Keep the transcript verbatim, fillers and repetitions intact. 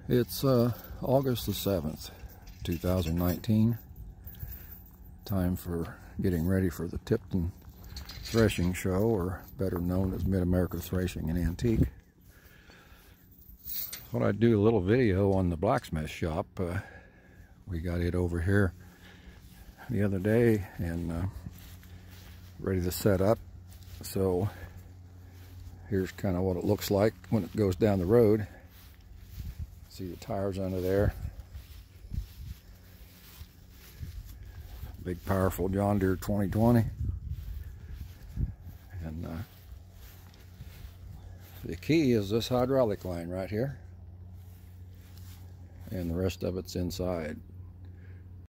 It's uh, August the seventh, two thousand nineteen. Time for getting ready for the Tipton Threshing Show, or better known as Mid-America Threshing and Antique. Thought I'd do a little video on the Blacksmith shop. Uh, we got it over here the other day and uh, ready to set up. So here's kind of what it looks like when it goes down the road. See the tires under there. Big powerful John Deere twenty twenty. And uh, the key is this hydraulic line right here. And the rest of it's inside.